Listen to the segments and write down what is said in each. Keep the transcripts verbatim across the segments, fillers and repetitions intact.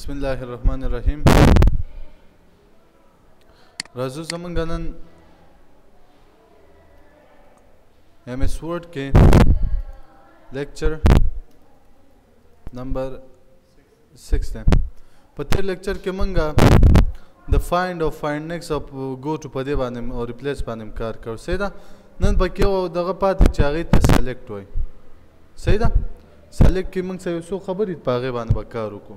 بسم الله الرحمن الرحیم. راځو زمونږ نن ایم ایس ورډ کې لیکچر نمبر سکس دی. په تیر لیکچر کې مونږه د فایند او فایند نیکس او ګو ټو په دې باندې او ریپلیس باندې کار کوو. صحیح ده. نن پکې یو دغه پاتې چې هغې ته سلیکټ وایي. صحیح ده. سلیکټ کې مونږ څه یو څو خبرې په هغې باندې به کار وکړو.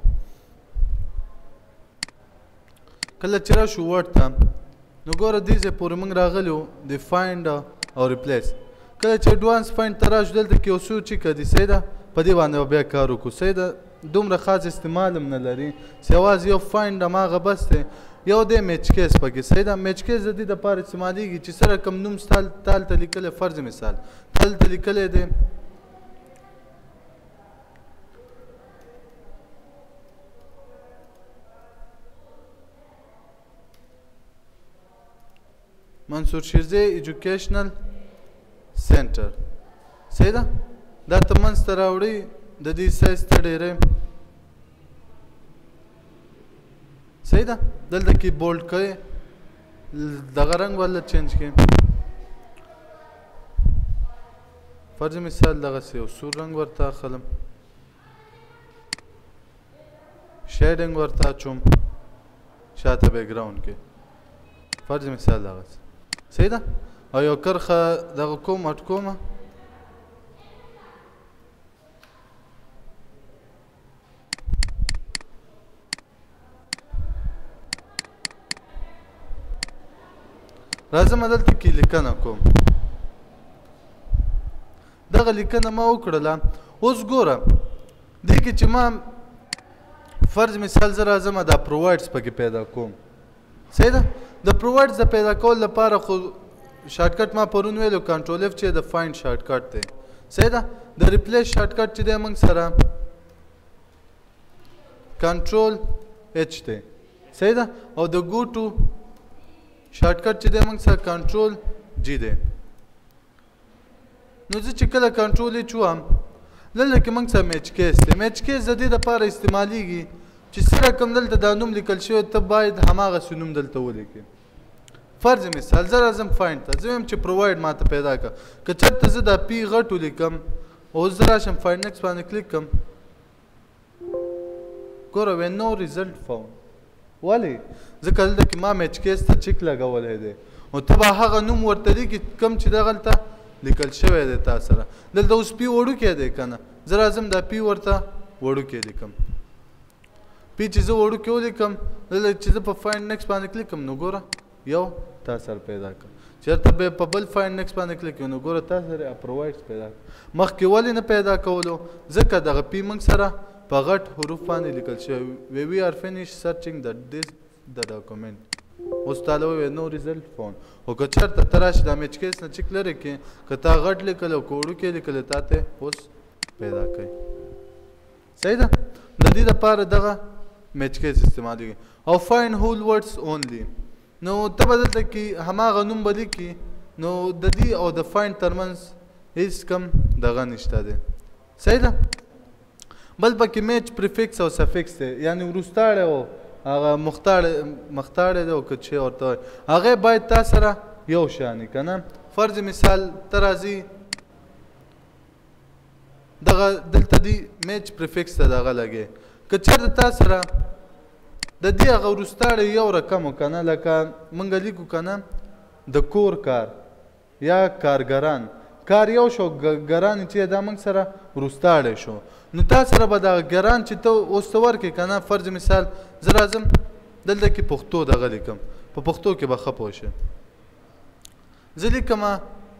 کله چې راشو ورډ ته نو ګوره دې ځای پورې مونږ راغلي وو د فایند او ریپلیس. کله چې اډوانس فایند ته راشو دلته کې یو څو چیکه دي. صحیح ده. په دې باندې به بیا کار وکړو. صحیح ده. دومره خاص استعمال هم نه لري چې یوازې یو فایند هماغه بس دی. یو دی میچ کیس پکې. صحیح ده. میچ کیس د دې دپاره استعمالېږي چې سره کوم نوم ستا هلته لیکلی فرض مثال هلته لیکلی دی منصور شیرزی ایجوکیشنل سینټر. صحیح ده. دا ته منځ ته راوړئ د دې سایز ته ډېری. صحیح ده. دلته کې بولډ کوئ دغه رنګ والا چینج کړئ. فرض مثال دغسې یو سور رنګ ورته اخلم، شیډنګ ورته اچوم شاته بیکګراوند کې. فرض مثال دغسې. صحیح ده. او یو کرښه دغه کوم اټکومه راځم دلته کې لیکنه کوم. دغه لیکنه ما وکړله. اوس ګوره دې کې چې ما فرض مثال زه راځم دا پرووایډس پکې پیدا کوم. صحیح ده. د پرووایډس د پیدا کولو لپاره خو شارټکټ ما پرون ویلو کنټرول اف چې د فایند شارټکټ دی. صحیح ده. د ریپلیس شارټکټ چې دی موږ سره کنټرول اچ دی. صحیح ده. او د ګو ټو شارټکټ چې دی موږ سره کنټرول جی دی. نو زه چې کله کنټرول اچ وهم دلته کې موږ سره میچ کیس دی. میچ کیس د دې دپاره استعمالیږي چې سره کوم دلته دا نوم لیکل شوی ته باید هماغسې نوم دلته ولیکې. فرض مثال زه راځم فایند ته، زه وایم چې پرووایډ ماته پیدا کړه. که چېرته زه دا پي غټ ولیکم او زه راشم فایند نیکس باندې کلیک کړم ګوره وی نو ریزلټ فاوند. ولې؟ ځکه دلته کې ما میچ کیس ته چیک لګولی دی او ته به هغه نوم ورته لیکي کوم چې دغلته لیکل شوی دی تا سره. دلته اوس پي وړوکی دی که نه. زه راځم دا پي ورته وړوکی لیکم. پي چې زه وړوکی ولیکم دلته چې زه په فایند نیکس باندې کلیک کړم نو ګوره یو تا سره پیدا کړه. چېرته به په بل فایند نیکس باندې کلیک کړو نو ګوره تا سره پرووایډس پیدا کړه. مخکې ولې نه پیدا کولو؟ ځکه دغه پي موږ سره په غټ حروف باندې لیکل شوی وی وی آر فینیش سرچینګ د دیس د ډاکومنټ. اوس تاله وویل نو ریزلټ فاوند. خو که چېرته ته راشي دا میچ کیس نه چیک لرې کړې که تا غټ لیکلی او که وړوکی لیکلی تا ته اوس پیدا کوي. صحیح ده. د دې دپاره دغه میچ کیس استعمالیږي. او فایند هول ورډس اونلی. نو ته به دلته کې هماغه نوم به لیکي نو د دې او د فایند ترمنځ هېڅ کم دغه نشته دی. صحیح ده. بل پکې میچ پریفکس او سفکس دی. یعنې وروستاړی او هغه مختاړی مختاړی دی او که چې ورته وایي هغې باید تا سره یو شان وي که نه. فرض مثال ته راځي دغه دلته دی میچ پریفکس ته دغه لګې. که چېرته تا سره د دې هغه وروستاړی یو رقم و که نه لکه موږ لیکو که نه د کور کار یا کارګران. کار یو شو ګران چې دا موږ سره وروستاړی شو نو تا سره به دغه ګران چې ته اوس ته ورکړې که نه. فرض مثال زه راځم دلته کې پښتو دغه لیکم. په پښتو کې به ښه پوه شې. زه لیکمه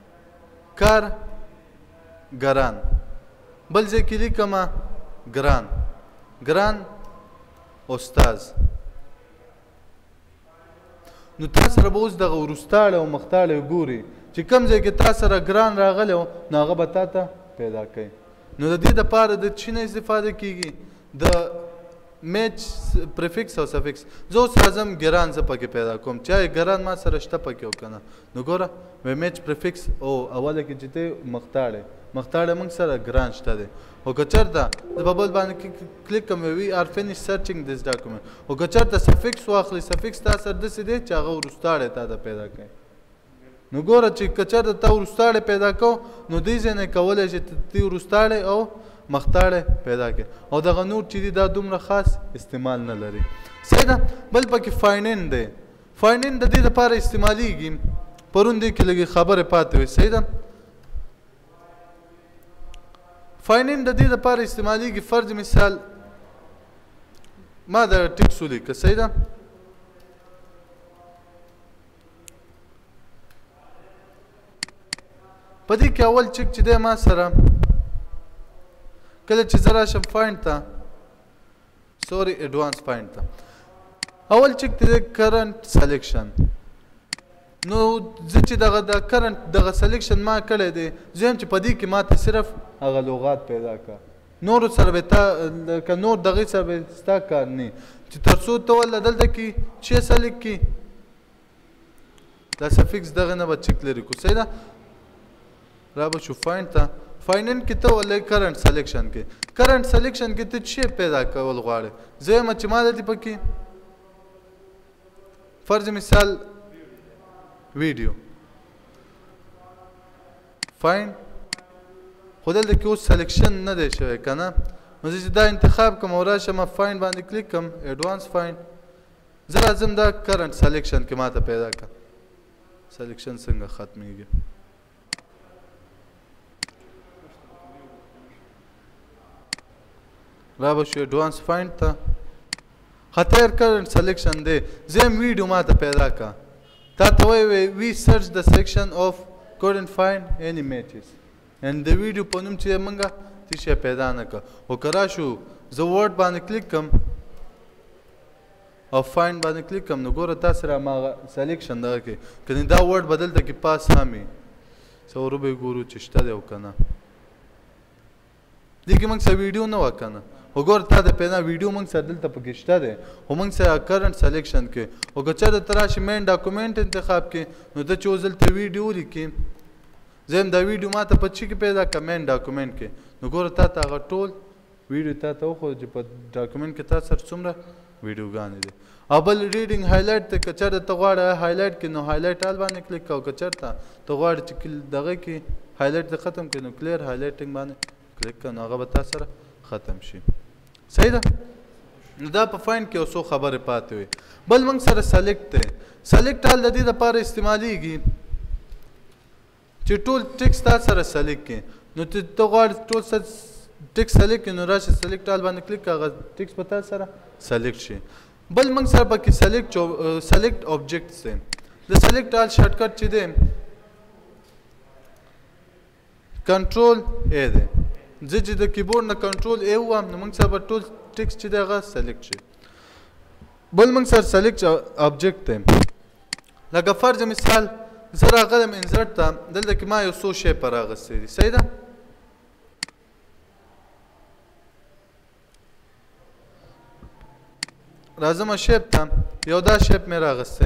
کارګران. بل ځای کې لیکمه ګران ګران استاز. نو تا سره به اوس دغه وروستاړی او مختاړی ګوري چې کوم ځای کې تا سره ګران راغلی و نو هغه به تا ته پیدا کوي. نو د دې دپاره د چی نه استفاده کیږي؟ د میچ پریفکس او سفکس. زه اوس راځم ګران زه پکې پیدا کوم چې آیا ګران ما سره شته پکې او که نه. نو ګوره وی میچ پریفکس او اوله کې چې دی مختاړی مختاړی موږ سره ګران شته دی او که چېرته زه په بل باندې کلیک کوم وي آر فینش سرچینګ دس ډاکومنټ او که چېرته سفکس واخلي سفکس تا سره داسې دی چې هغه وروستاړی تا ته پیدا کوي نو ګوره چې که چېرته تا وروستاړی پیدا کو نو دې ځای نه کولی شي ته وروستاړی او مختاړی پیدا کړي او دغه نور چې دي دا دومره خاص استعمال نه لري صحیح ده بل پکې فاینین دی فاینین د دې دپاره استعمالیږي پرون دې کې لږې خبرې پاتې وي صحیح ده فاینین د دې دپاره استعمالیږي فرض مثال ما د ټکس ولیکه صحیح ده په دې کې اول چک چې دی ما سره کله چې زه راشم فاینډ ته سوري ایډوانس فاینډ ته اول چک دی کرنٹ سلیکشن نو زه چې دغه د کرنٹ دغه سلیکشن ما کړی دی زه یم چې په دې کې ما ته صرف هغه لغات پیدا کړه نورو سره به تا که نور دغې سره به ستا کار نه چې تر څو ته ولله دلته کې چې سلیک کړي دا سفکس دغه نه به چک لري کړو صحیح ده را به شو فاینډ ته فاینډ کې ته ولله کرنٹ سلیکشن کې کرنٹ سلیکشن کې ته څه پیدا کول غواړې زه یم چې ما دلته پکې فرض مثال ویډیو فاین خو دلته کې اوس سلیکشن نه دی شوی که نه نو زه چې دا انتخاب کوم او راشم فاین باندې کلیک کوم ایډوانس فاین زه راځم دا کرنٹ سلیکشن کې ما ته پیدا کړه سلیکشن څنګه ختمیږي را به شو ایډوانس فاینډ ته خطر کرنٹ سلیکشن دی زه یم ویډیو ما ته پیدا کړه تا ته وایي وی سرچ د سیکشن آف couldn't find any matches and د ویډیو په نوم چې موږ څه شی پیدا نه کړه او که راشو زه ورډ باندې کلیک کوم او فاینډ باندې کلیک کوم نو ګوره تا سره هماغه سلیکشن دغه کې کنې دا ورډ به دلته کې پاس هم وي څه ورو به یې ګورو چې شته دی او که نه دې کې موږ سره ویډیو نه وه که نه وګوره تا د پیدا ویډیو موږ سره دلته پکې شته دی خو موږ سره کرنٹ سلیکشن کې او که چېرته ته راشي مین ډاکومنټ انتخاب کې نو ته چې اوس دلته ویډیو ولیکې زه یم دا ویډیو ما ته په چي کې پیدا کړه مین ډاکومنټ کې نو ګوره تا ته هغه ټول ویډیو تا ته وښود چې په ډاکومنټ کې تا سره څومره ویډیوګانې دي او بل ریډینګ هایلایټ ته که چېرته ته غواړې هایلایټ کې نو هایلایټ آل باندې کلیک کوه که چېرته ته غواړې چې دغه کې هایلایټ دې ختم کړي نو کلیر هایلایټینګ باندې کلیک کړه نو هغه به تا سره ختم شي صحیح ده نو دا په فاینډ کې یو څو خبرې پاتې وي بل موږ سره سلیکټ دی سلیکټ حال د دې دپاره استعمالیږي چې ټول ټکس تا سره سلیکټ کړي نو ته غواړې ټول ټکس سلیکټ کړي نو راشه سلیکټ حال باندې کلیک کړه هغه ټکس په تا سره سلیکټ شي بل موږ سره پکې سلیکټ سلیکټ آبجیکټس دی د سلیکټ حال شارټکټ چې دی کنټرول ای دی زه چې د کیبورډ نه کنټرول ای ووهم نو موږ سره به ټول ټکس چې دی هغه سلیکټ شي بل موږ سره سلیکټ آبجیکټ دی لکه فرض مثال زه راغلم انزرټ ته دلته کې ما یو څو شیپ راغستی دي صحیح ده راځم شیپ ته یو دا شیپ مې راغستی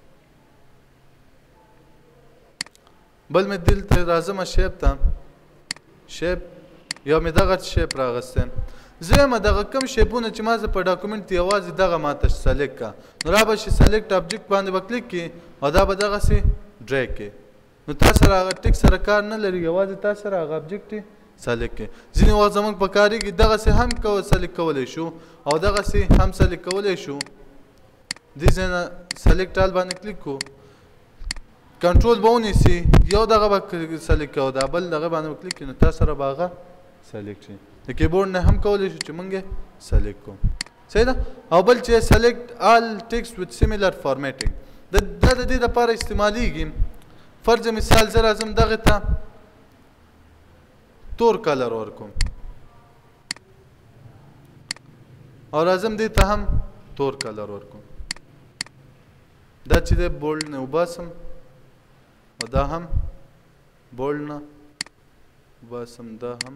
بل مې دلته راځم شیپ ته شیپ یو مې دغه شیپ راغستی زه یم دغه کوم شیپونه چې ما زه په ډاکومنټ کې یوازې دغه ماته سلیکټ کړه نو را به شي سلیکټ آبجیکټ باندې به کلیک کړي او دا به دغسې ډریګ کړي نو تا سره هغه ټیک سره کار نه لري یوازې تا سره هغه آبجیکټ سلیکټ کړي ځینې وخت زموږ په کارېږي دغسې هم سلیکټ کولی شو او دغسې هم سلیکټ کولی شو دې ځای نه سلیکټ حال باندې کلیک کړو کنټرول به ونیسي یو دغه به سلیکټ کوو دا بل دغه باندې به کلیک کړي نو تا سره به هغه سلیکټ شي د کیبورډ نه هم کولی شو چې موږ یې سلیکټ کوو صحیح ده او بل چې سلیکټ آل ټیکسټ وذ سیملر فارمیټینګ دا د دې دپاره استعمالیږي فرض مثال زه راځم دغې ته تور کلر ورکوم او راځم دې ته هم تور کلر ورکوم دا چې دی بولډ نه وباسم او دا هم بولډ نه وباسم دا هم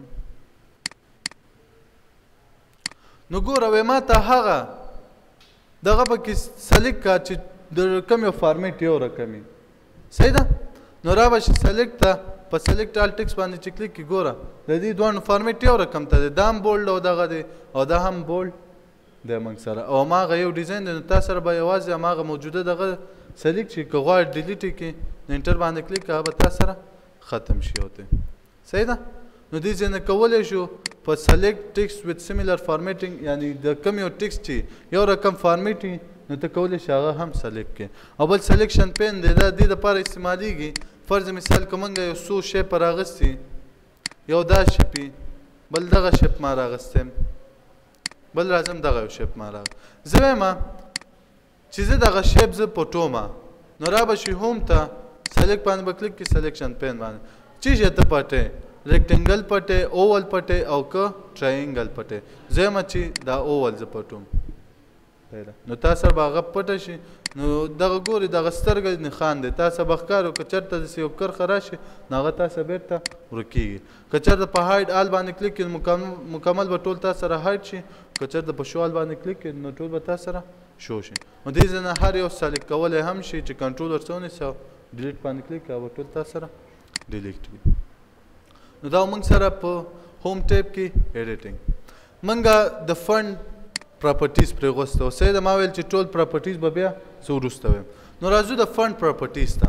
نو ګوره وایي ما ته هغه دغه پکې سلیکټ کا چې د کوم یو فارمیټ یو رقم وي صحیح ده نو را به شي سلیکټ ته په په سلیکټ آل ټیکس باندې چې کلیک کړي ګوره د دې دواړو فارمیټ یو رقم ته دی دا هم بولډ او دغه دی او دا هم بولډ دی موږ سره او هماغه یو ډیزاین دی نو تا سره به یوازې هماغه موجوده دغه سلیکټ شي که غواړې ډیلیټ یې کړي نو انټر باندې کلیک هغه به تا سره ختم شي او دی صحیح ده نو دې ځای نه کولی شو په سلیکټ ټیکس وذ سیمیلر فارمیټینګ یعنی د کوم یو ټیکس چې یو رقم فارمیټ وي نو ته کولی شي هغه هم سلیکټ کړې او بل سلیکشن پین دی دا دې دپاره استعمالیږي فرض مثال که موږ یو څو شیپ راغستي یو دا شیپ بل دغه شیپ ما راغستی بل راځم دغه یو شیپ ما راغ زه وایم چې زه دغه شیپ زه پټوم نو را به شي هوم ته سلیکټ باندې به کلیک کړي سلیکشن پین باندې چې شی ته پټې ریکټنګل پټې اوول پټې او که ټرایینګل پټې زه یم چې دا اوول زه پټوم نو تا سره به هغه پټه شي نو دغه ګورې دغه سترګه نښان دی تا سره به ښکار که چېرته داسې یو کرښه راشي نو هغه تا سره بېرته ورکېږي که چېرته په هایډ آل باندې کلیک کړي مکمل مکمل به ټول تا سره هایډ شي که چېرته په شو آل باندې کلیک کړي نو ټول به تا سره شو شي نو دې ځای نه هر یو سلیکټ کولی هم شي چې کنټرول ورڅه ونیسي او ډیلیټ باندې کلیک کړي او ټول تا سره ډیلیټ وي نو دا موږ سره په هوم ټیب کې ایډیټینګ موږ د فنډ پراپرټیز پرې غوسته او سیده ما ویل چې ټول پراپرټیز به بیا زه وروسته وایم نو راځو د فنډ پراپرټیز ته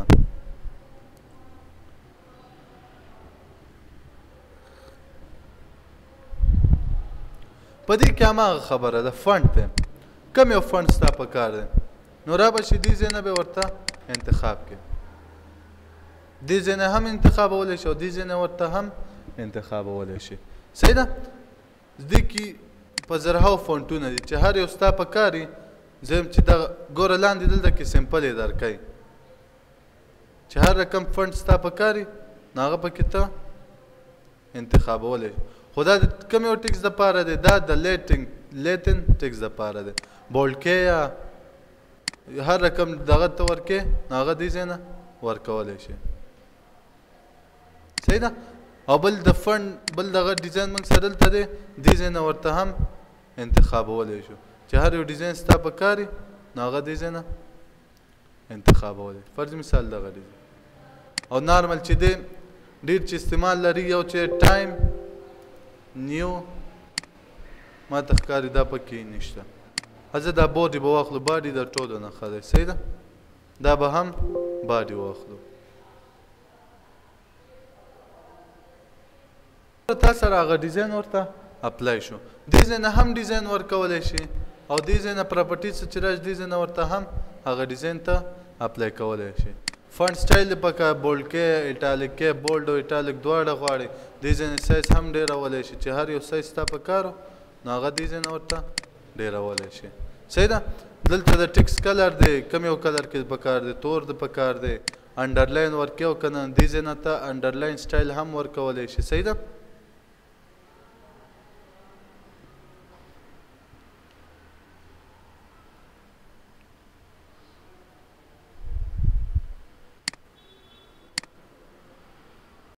په دې کې هماغه خبره ده فنډ دی کوم یو فنډ ستا په کار دی نو را به شي دې ځای نه به ورته انتخاب کړي دې ځای نه هم انتخابولی شي او دې ځای نه ورته هم انتخابولی شي صحیح ده دې کې په زرهاو فونټونه دي چې هر یو ستا په کار وي زه یم چې دغه ګوره لاندې دلته کې سمپل یې درکوي چې هر رقم فنډ ستا په کار وي نو هغه پکې ته انتخابولی شي خو دا د کوم یو ټکس دپاره دی دا د لیټن لیټن ټکس دپاره دی بولډ کې یا هر رقم دغه ته ورکې نو هغه دې ځای نه ورکولی شي صحیح ده او بل د فنډ بل دغه ډیزاین موږ سره دلته دی دې ځای نه ورته هم انتخابولی شو چې هر یو ډیزاین ستا په کار وي نو هغه دې ځای نه انتخابولی فرض مثال دغه ډیزاین او نارمل چې دی ډېر چې استعمال لري یو چې ټایم نیو ما ته ښکاري دا پکې نشته زه دا بوډي به واخلو باډي د ټولو نه ښه دی صحیح ده دا به هم باډي واخلو تا سره هغه ډیزاین ورته اپلای شو دې ځای نه هم ډیزاین ورکولی شي او دې ځای نه پراپرټیز چې راشي دې ځای نه ورته هم هغه ډیزاین ته اپلای کولی شي فنډ سټایل دې پکې بولډ کې ایټالیک کې بولډ او ایټالیک دواړه غواړي دې ځای نه سایز هم ډېرولی شي چې هر یو سایز ستا په کار و نو هغه دې ځای نه ورته ډېرولی شي صحیح ده دلته د ټکس کلر دی کوم یو کلر کې پکار دی تور د پکار دی انډرلاین ورکې او که نه دې ځای نه ته انډرلاین سټایل هم ورکولی شي صحیح ده